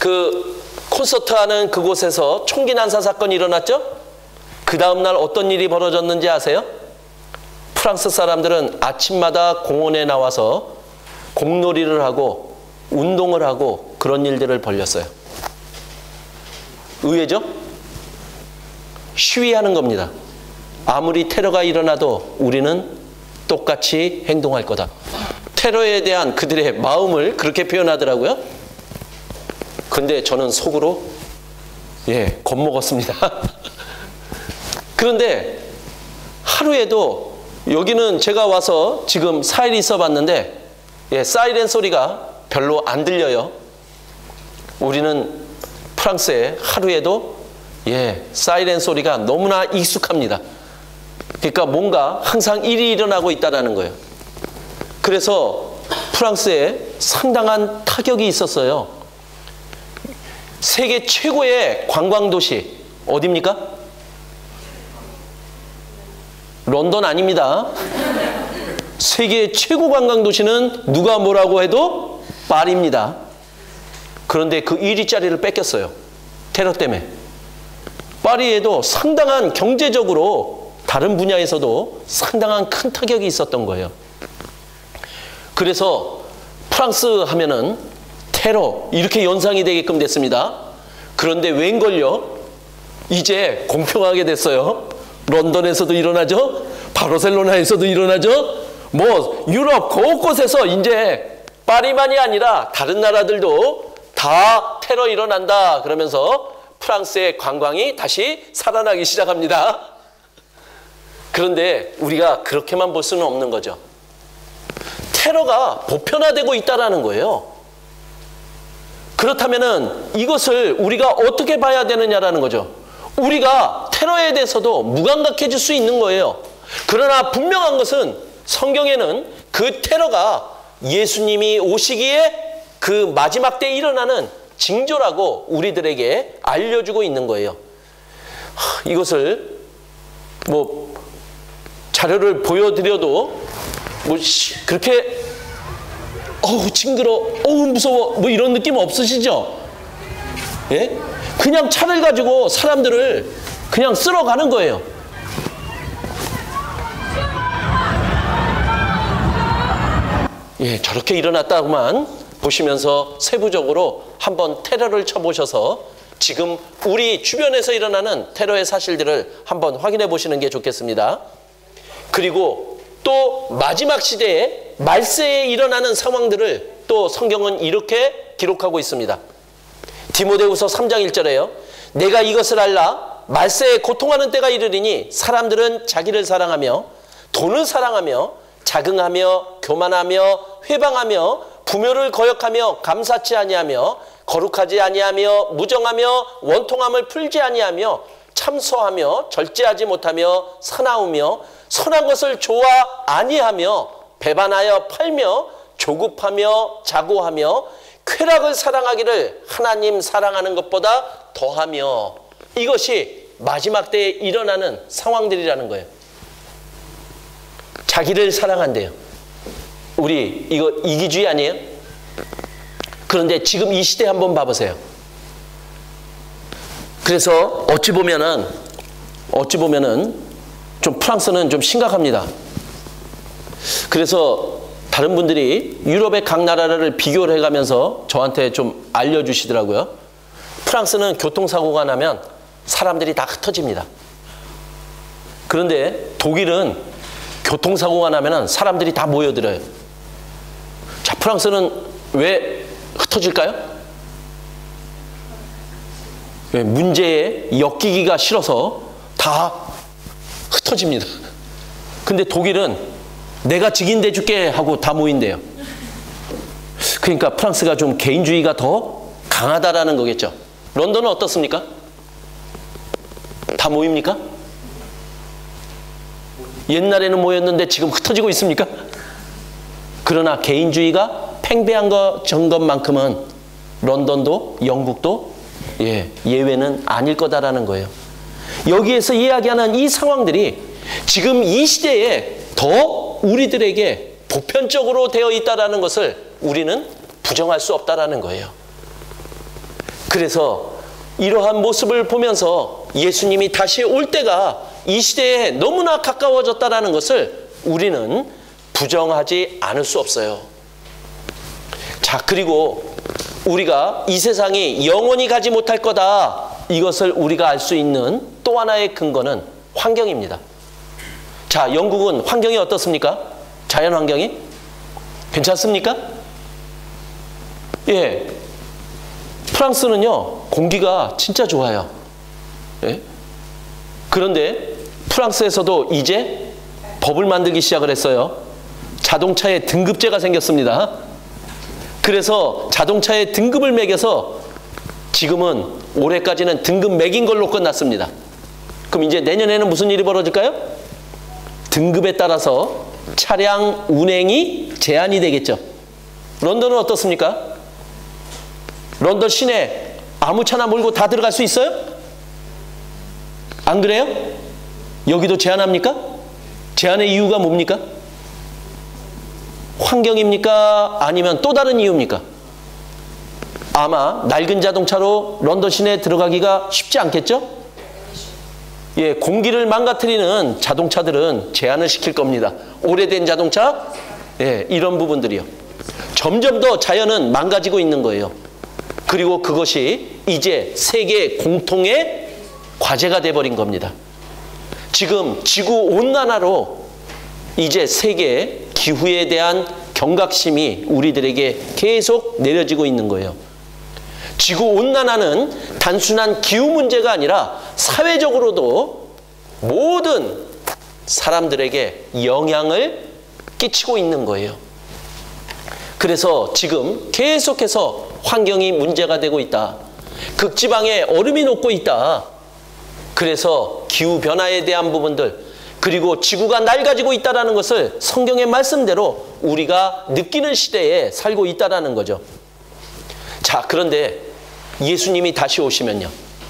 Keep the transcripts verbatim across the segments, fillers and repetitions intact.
그 콘서트 하는 그곳에서 총기 난사 사건이 일어났죠? 그 다음날 어떤 일이 벌어졌는지 아세요? 프랑스 사람들은 아침마다 공원에 나와서 공놀이를 하고 운동을 하고 그런 일들을 벌였어요. 의외죠? 시위하는 겁니다. 아무리 테러가 일어나도 우리는 똑같이 행동할 거다. 테러에 대한 그들의 마음을 그렇게 표현하더라고요. 근데 저는 속으로 예, 겁먹었습니다. 그런데 하루에도 여기는 제가 와서 지금 사 일 있어 봤는데 예, 사이렌 소리가 별로 안 들려요. 우리는 프랑스에 하루에도 예, 사이렌 소리가 너무나 익숙합니다. 그러니까 뭔가 항상 일이 일어나고 있다는 거예요. 그래서 프랑스에 상당한 타격이 있었어요. 세계 최고의 관광도시 어디입니까? 런던 아닙니다. 세계 최고 관광도시는 누가 뭐라고 해도 파리입니다. 그런데 그 일 위짜리를 뺏겼어요. 테러 때문에. 파리에도 상당한 경제적으로 다른 분야에서도 상당한 큰 타격이 있었던 거예요. 그래서 프랑스 하면은 테러 이렇게 연상이 되게끔 됐습니다. 그런데 웬걸요? 이제 공평하게 됐어요. 런던에서도 일어나죠. 바르셀로나에서도 일어나죠. 뭐 유럽 곳곳에서 이제 파리만이 아니라 다른 나라들도 다 테러 일어난다 그러면서 프랑스의 관광이 다시 살아나기 시작합니다. 그런데 우리가 그렇게만 볼 수는 없는 거죠. 테러가 보편화되고 있다는 거예요. 그렇다면 이것을 우리가 어떻게 봐야 되느냐라는 거죠. 우리가 테러에 대해서도 무감각해질 수 있는 거예요. 그러나 분명한 것은 성경에는 그 테러가 예수님이 오시기에 그 마지막 때에 일어나는 징조라고 우리들에게 알려주고 있는 거예요. 하, 이것을 뭐 자료를 보여드려도 뭐 그렇게 어우 징그러, 어우 무서워 뭐 이런 느낌 없으시죠? 예? 그냥 차를 가지고 사람들을 그냥 쓸어가는 거예요. 예, 저렇게 일어났다고만 보시면서 세부적으로 한번 테러를 쳐보셔서 지금 우리 주변에서 일어나는 테러의 사실들을 한번 확인해 보시는 게 좋겠습니다. 그리고 또 마지막 시대에 말세에 일어나는 상황들을 또 성경은 이렇게 기록하고 있습니다. 디모데후서 삼 장 일 절에요. 내가 이것을 알라 말세에 고통하는 때가 이르리니 사람들은 자기를 사랑하며 돈을 사랑하며 자긍하며 교만하며 회방하며 부묘를 거역하며 감사치 아니하며 거룩하지 아니하며 무정하며 원통함을 풀지 아니하며 참소하며 절제하지 못하며 사나우며 선한 것을 좋아 아니하며 배반하여 팔며 조급하며 자고하며 쾌락을 사랑하기를 하나님 사랑하는 것보다 더하며 이것이 마지막 때에 일어나는 상황들이라는 거예요. 자기를 사랑한대요. 우리 이거 이기주의 아니에요? 그런데 지금 이 시대 한번 봐보세요. 그래서 어찌 보면은 어찌 보면은 좀 프랑스는 좀 심각합니다. 그래서 다른 분들이 유럽의 각 나라를 비교를 해가면서 저한테 좀 알려주시더라고요. 프랑스는 교통사고가 나면 사람들이 다 흩어집니다. 그런데 독일은 교통사고가 나면 사람들이 다 모여들어요. 자, 프랑스는 왜 흩어질까요? 왜 문제에 엮이기가 싫어서 다 흩어집니다. 근데 독일은 내가 직인돼 줄게 하고 다 모인대요. 그러니까 프랑스가 좀 개인주의가 더 강하다라는 거겠죠. 런던은 어떻습니까? 다 모입니까? 옛날에는 모였는데 지금 흩어지고 있습니까? 그러나 개인주의가 팽배한 것 전 것만큼은 런던도 영국도 예, 예외는 아닐 거다라는 거예요. 여기에서 이야기하는 이 상황들이 지금 이 시대에 더 우리들에게 보편적으로 되어 있다는 것을 우리는 부정할 수 없다는 거예요. 그래서 이러한 모습을 보면서 예수님이 다시 올 때가 이 시대에 너무나 가까워졌다는 것을 우리는 부정하지 않을 수 없어요. 자, 그리고 우리가 이 세상이 영원히 가지 못할 거다, 이것을 우리가 알 수 있는 또 하나의 근거는 환경입니다. 자, 영국은 환경이 어떻습니까? 자연 환경이? 괜찮습니까? 예. 프랑스는요, 공기가 진짜 좋아요. 예? 그런데 프랑스에서도 이제 법을 만들기 시작을 했어요. 자동차에 등급제가 생겼습니다. 그래서 자동차에 등급을 매겨서 지금은 올해까지는 등급 매긴 걸로 끝났습니다. 그럼 이제 내년에는 무슨 일이 벌어질까요? 등급에 따라서 차량 운행이 제한이 되겠죠. 런던은 어떻습니까? 런던 시내 아무 차나 몰고 다 들어갈 수 있어요? 안 그래요? 여기도 제한합니까? 제한의 이유가 뭡니까? 환경입니까? 아니면 또 다른 이유입니까? 아마 낡은 자동차로 런던 시내에 들어가기가 쉽지 않겠죠? 예, 공기를 망가뜨리는 자동차들은 제한을 시킬 겁니다. 오래된 자동차, 예, 이런 부분들이요. 점점 더 자연은 망가지고 있는 거예요. 그리고 그것이 이제 세계 공통의 과제가 돼버린 겁니다. 지금 지구온난화로 이제 세계 기후에 대한 경각심이 우리들에게 계속 내려지고 있는 거예요. 지구온난화는 단순한 기후 문제가 아니라 사회적으로도 모든 사람들에게 영향을 끼치고 있는 거예요. 그래서 지금 계속해서 환경이 문제가 되고 있다. 극지방에 얼음이 녹고 있다. 그래서 기후변화에 대한 부분들, 그리고 지구가 낡아지고 있다는 것을 성경의 말씀대로 우리가 느끼는 시대에 살고 있다는 거죠. 자, 그런데 예수님이 다시 오시면요,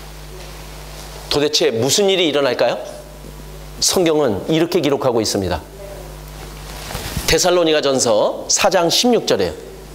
도대체 무슨 일이 일어날까요? 성경은 이렇게 기록하고 있습니다. 데살로니가전서 사 장 십육 절에요.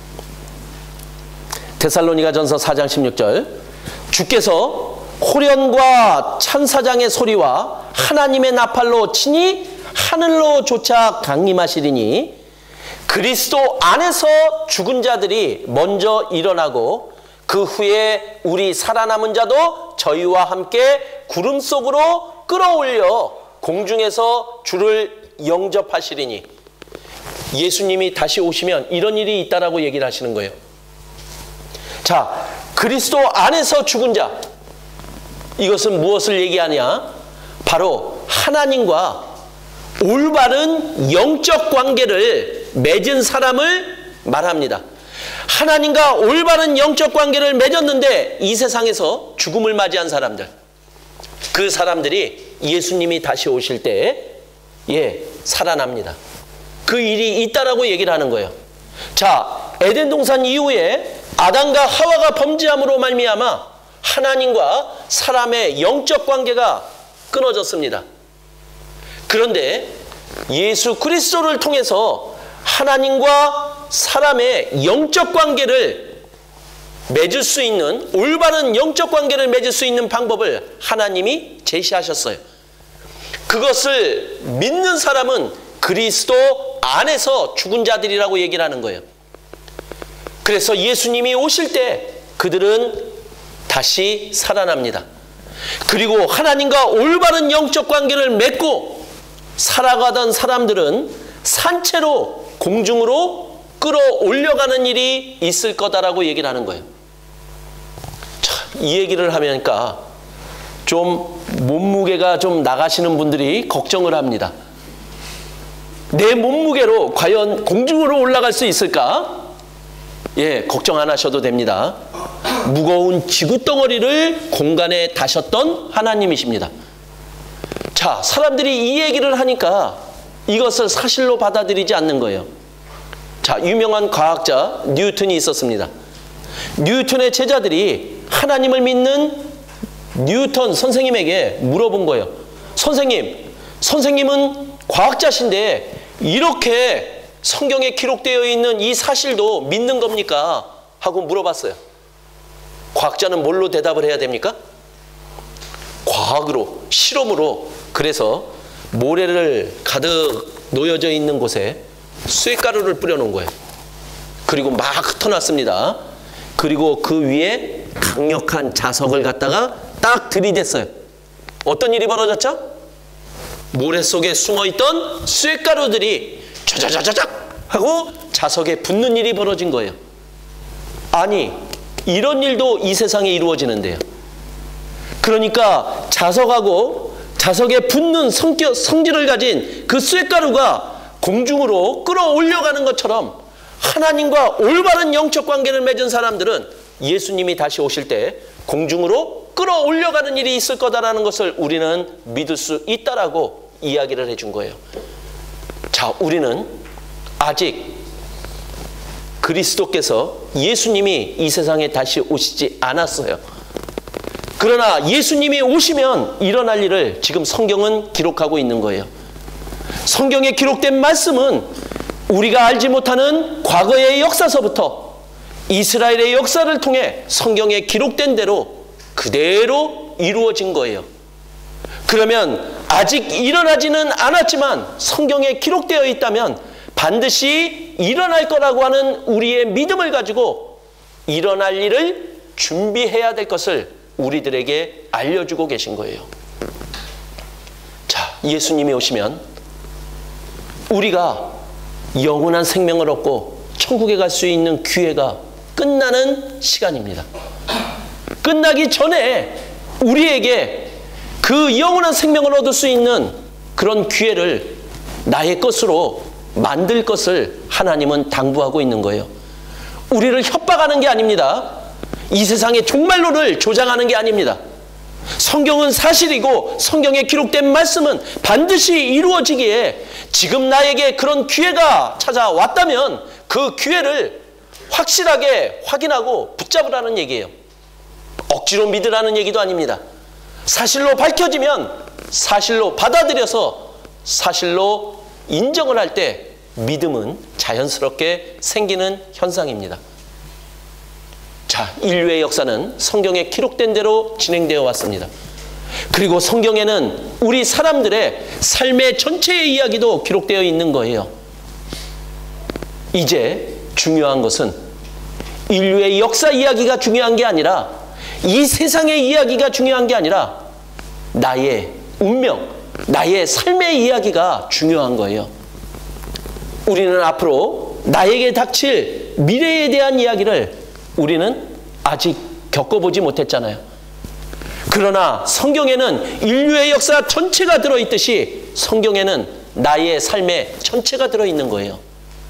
데살로니가전서 사 장 십육 절, 주께서 호련과 찬사장의 소리와 하나님의 나팔로 친히 하늘로 조차 강림하시리니 그리스도 안에서 죽은 자들이 먼저 일어나고 그 후에 우리 살아남은 자도 저희와 함께 구름 속으로 끌어올려 공중에서 주를 영접하시리니, 예수님이 다시 오시면 이런 일이 있다라고 얘기를 하시는 거예요. 자, 그리스도 안에서 죽은 자, 이것은 무엇을 얘기하냐? 바로 하나님과 올바른 영적 관계를 맺은 사람을 말합니다. 하나님과 올바른 영적 관계를 맺었는데 이 세상에서 죽음을 맞이한 사람들, 그 사람들이 예수님이 다시 오실 때 예, 살아납니다. 그 일이 있다라고 얘기를 하는 거예요. 자, 에덴 동산 이후에 아담과 하와가 범죄함으로 말미암아 하나님과 사람의 영적 관계가 끊어졌습니다. 그런데 예수 그리스도를 통해서 하나님과 사람의 영적 관계를 맺을 수 있는, 올바른 영적 관계를 맺을 수 있는 방법을 하나님이 제시하셨어요. 그것을 믿는 사람은 그리스도 안에서 죽은 자들이라고 얘기를 하는 거예요. 그래서 예수님이 오실 때 그들은 다시 살아납니다. 그리고 하나님과 올바른 영적 관계를 맺고 살아가던 사람들은 산채로 공중으로 끌어올려가는 일이 있을 거다라고 얘기를 하는 거예요. 자, 이 얘기를 하니까 좀 몸무게가 좀 나가시는 분들이 걱정을 합니다. 내 몸무게로 과연 공중으로 올라갈 수 있을까? 예, 걱정 안 하셔도 됩니다. 무거운 지구덩어리를 공간에 다셨던 하나님이십니다. 자, 사람들이 이 얘기를 하니까 이것을 사실로 받아들이지 않는 거예요. 자, 유명한 과학자 뉴턴이 있었습니다. 뉴턴의 제자들이 하나님을 믿는 뉴턴 선생님에게 물어본 거예요. 선생님, 선생님은 과학자신데 이렇게 성경에 기록되어 있는 이 사실도 믿는 겁니까? 하고 물어봤어요. 과학자는 뭘로 대답을 해야 됩니까? 과학으로, 실험으로. 그래서 모래를 가득 놓여져 있는 곳에 쇠가루를 뿌려놓은 거예요. 그리고 막 흩어놨습니다. 그리고 그 위에 강력한 자석을 갖다가 딱 들이댔어요. 어떤 일이 벌어졌죠? 모래 속에 숨어있던 쇠가루들이 자자자자작 하고 자석에 붙는 일이 벌어진 거예요. 아니, 이런 일도 이 세상에 이루어지는데요. 그러니까 자석하고 자석에 붙는 성격, 성질을 가진 그 쇠가루가 공중으로 끌어올려가는 것처럼 하나님과 올바른 영적 관계를 맺은 사람들은 예수님이 다시 오실 때 공중으로 끌어올려가는 일이 있을 거다라는 것을 우리는 믿을 수 있다라고 이야기를 해준 거예요. 자, 우리는 아직 그리스도께서 예수님이 이 세상에 다시 오시지 않았어요. 그러나 예수님이 오시면 일어날 일을 지금 성경은 기록하고 있는 거예요. 성경에 기록된 말씀은 우리가 알지 못하는 과거의 역사서부터 이스라엘의 역사를 통해 성경에 기록된 대로 그대로 이루어진 거예요. 그러면 아직 일어나지는 않았지만 성경에 기록되어 있다면 반드시 일어날 거라고 하는 우리의 믿음을 가지고 일어날 일을 준비해야 될 것을 우리들에게 알려주고 계신 거예요. 자, 예수님이 오시면 우리가 영원한 생명을 얻고 천국에 갈 수 있는 기회가 끝나는 시간입니다. 끝나기 전에 우리에게 그 영원한 생명을 얻을 수 있는 그런 기회를 나의 것으로 만들 것을 하나님은 당부하고 있는 거예요. 우리를 협박하는 게 아닙니다. 이 세상의 종말론을 조장하는 게 아닙니다. 성경은 사실이고 성경에 기록된 말씀은 반드시 이루어지기에 지금 나에게 그런 기회가 찾아왔다면 그 기회를 확실하게 확인하고 붙잡으라는 얘기예요. 억지로 믿으라는 얘기도 아닙니다. 사실로 밝혀지면 사실로 받아들여서 사실로 인정을 할 때 믿음은 자연스럽게 생기는 현상입니다. 자, 인류의 역사는 성경에 기록된 대로 진행되어 왔습니다. 그리고 성경에는 우리 사람들의 삶의 전체의 이야기도 기록되어 있는 거예요. 이제 중요한 것은 인류의 역사 이야기가 중요한 게 아니라 이 세상의 이야기가 중요한 게 아니라 나의 운명, 나의 삶의 이야기가 중요한 거예요. 우리는 앞으로 나에게 닥칠 미래에 대한 이야기를 우리는 아직 겪어보지 못했잖아요. 그러나 성경에는 인류의 역사 전체가 들어있듯이 성경에는 나의 삶의 전체가 들어있는 거예요.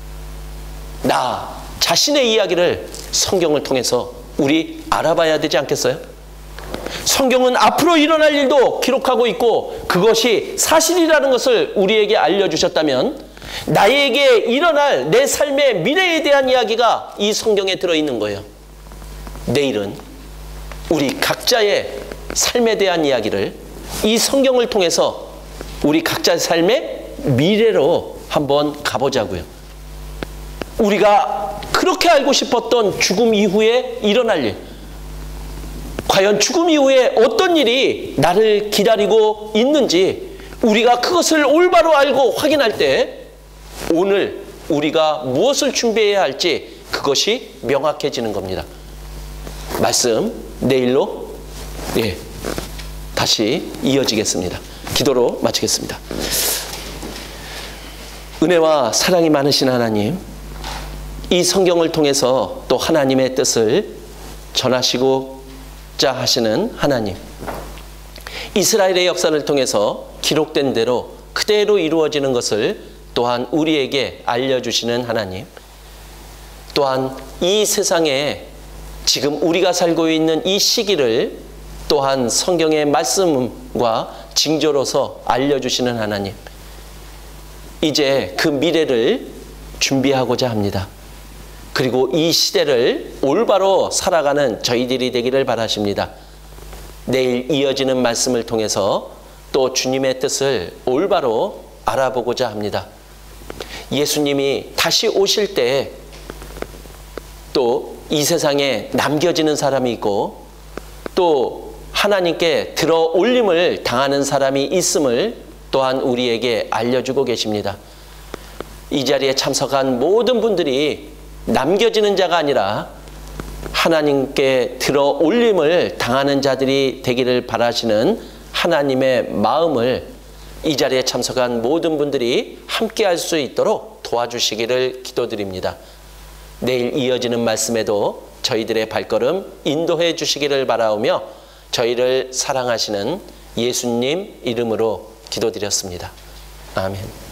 나 자신의 이야기를 성경을 통해서 우리 알아봐야 되지 않겠어요? 성경은 앞으로 일어날 일도 기록하고 있고 그것이 사실이라는 것을 우리에게 알려주셨다면 나에게 일어날 내 삶의 미래에 대한 이야기가 이 성경에 들어있는 거예요. 내일은 우리 각자의 삶에 대한 이야기를 이 성경을 통해서 우리 각자의 삶의 미래로 한번 가보자고요. 우리가 그렇게 알고 싶었던 죽음 이후에 일어날 일, 과연 죽음 이후에 어떤 일이 나를 기다리고 있는지 우리가 그것을 올바로 알고 확인할 때 오늘 우리가 무엇을 준비해야 할지 그것이 명확해지는 겁니다. 말씀 내일로 예, 다시 이어지겠습니다. 기도로 마치겠습니다. 은혜와 사랑이 많으신 하나님, 이 성경을 통해서 또 하나님의 뜻을 전하시고자 하시는 하나님, 이스라엘의 역사를 통해서 기록된 대로 그대로 이루어지는 것을 또한 우리에게 알려주시는 하나님, 또한 이 세상에 지금 우리가 살고 있는 이 시기를 또한 성경의 말씀과 징조로서 알려주시는 하나님, 이제 그 미래를 준비하고자 합니다. 그리고 이 시대를 올바로 살아가는 저희들이 되기를 바라십니다. 내일 이어지는 말씀을 통해서 또 주님의 뜻을 올바로 알아보고자 합니다. 예수님이 다시 오실 때 또 이 세상에 남겨지는 사람이 있고 또 하나님께 들어 올림을 당하는 사람이 있음을 또한 우리에게 알려주고 계십니다. 이 자리에 참석한 모든 분들이 남겨지는 자가 아니라 하나님께 들어 올림을 당하는 자들이 되기를 바라시는 하나님의 마음을 이 자리에 참석한 모든 분들이 함께 할 수 있도록 도와주시기를 기도드립니다. 내일 이어지는 말씀에도 저희들의 발걸음 인도해 주시기를 바라오며 저희를 사랑하시는 예수님 이름으로 기도드렸습니다. 아멘.